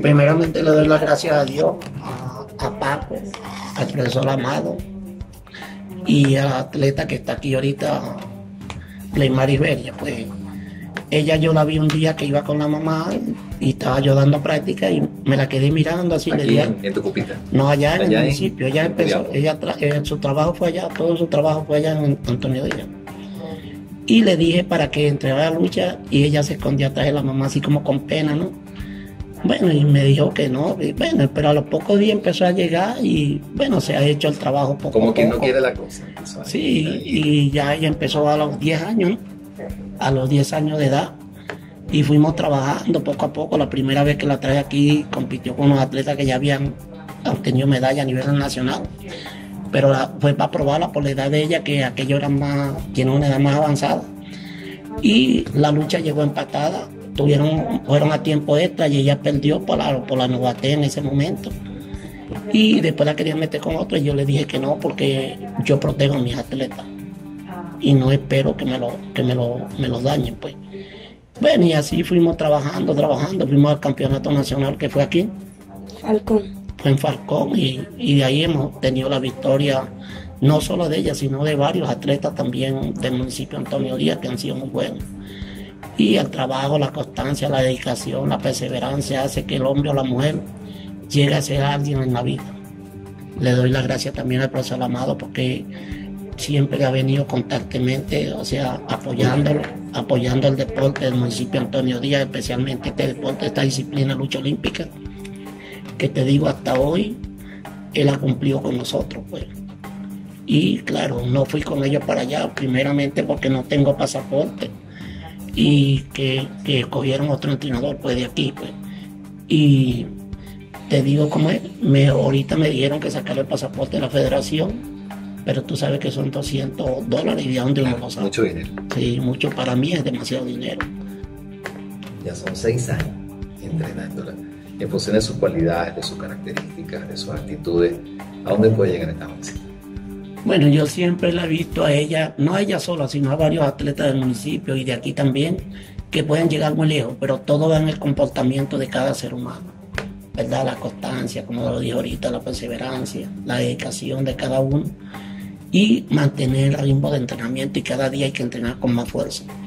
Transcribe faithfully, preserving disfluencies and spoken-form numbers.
Primeramente le doy las gracias a Dios, a, a Paco, al profesor Amado y a la atleta que está aquí ahorita, Leymar Iberia. Pues ella yo la vi un día que iba con la mamá y estaba yo dando práctica y me la quedé mirando así. ¿Aquí le dije, en, en Tucupita? No, allá en allá el municipio. Ella en empezó, ella tra eh, su trabajo fue allá, todo su trabajo fue allá en Antonio Díaz. Y le dije para que entrara a la lucha y ella se escondía atrás de la mamá así como con pena, ¿no? Bueno, y me dijo que no, y bueno, pero a los pocos días empezó a llegar y bueno, se ha hecho el trabajo poco a poco. Como quien no quiere la cosa. Sí, y ya ella empezó a los diez años, ¿no? A los diez años de edad. Y fuimos trabajando poco a poco. La primera vez que la traje aquí compitió con unos atletas que ya habían obtenido medalla a nivel nacional. Pero la, fue para probarla por la edad de ella, que aquello era más, tiene una edad más avanzada. Y la lucha llegó empatada, tuvieron, fueron a tiempo extra y ella perdió por la, por la Novaté en ese momento. Y después la quería meter con otro y yo le dije que no, porque yo protejo a mis atletas y no espero que me lo, que me lo, me lo dañen, pues. Bueno, y así fuimos trabajando, trabajando, fuimos al campeonato nacional que fue aquí. Falcón. Fue en Falcón y, y de ahí hemos tenido la victoria, no solo de ella, sino de varios atletas también del municipio de Antonio Díaz que han sido muy buenos. Y el trabajo, la constancia, la dedicación, la perseverancia hace que el hombre o la mujer llegue a ser alguien en la vida. Le doy las gracias también al profesor Amado porque siempre ha venido constantemente, o sea, apoyándolo, apoyando el deporte del municipio de Antonio Díaz, especialmente este deporte, esta disciplina lucha olímpica, que te digo hasta hoy, él ha cumplido con nosotros, pues. Y claro, no fui con ellos para allá, primeramente porque no tengo pasaporte y que, que escogieron otro entrenador, pues, de aquí, pues. Y te digo cómo es, me, ahorita me dijeron que sacar el pasaporte de la federación, pero tú sabes que son doscientos dólares y de dónde uno lo sabe. Mucho dinero. Sí, mucho, para mí es demasiado dinero. Ya son seis años entrenándola. En función de sus cualidades, de sus características, de sus actitudes, ¿a dónde puede llegar esta jovencita? Bueno, yo siempre la he visto a ella, no a ella sola, sino a varios atletas del municipio y de aquí también, que pueden llegar muy lejos, pero todo va en el comportamiento de cada ser humano, ¿verdad? La constancia, como lo dije ahorita, la perseverancia, la dedicación de cada uno y mantener el ritmo de entrenamiento y cada día hay que entrenar con más fuerza.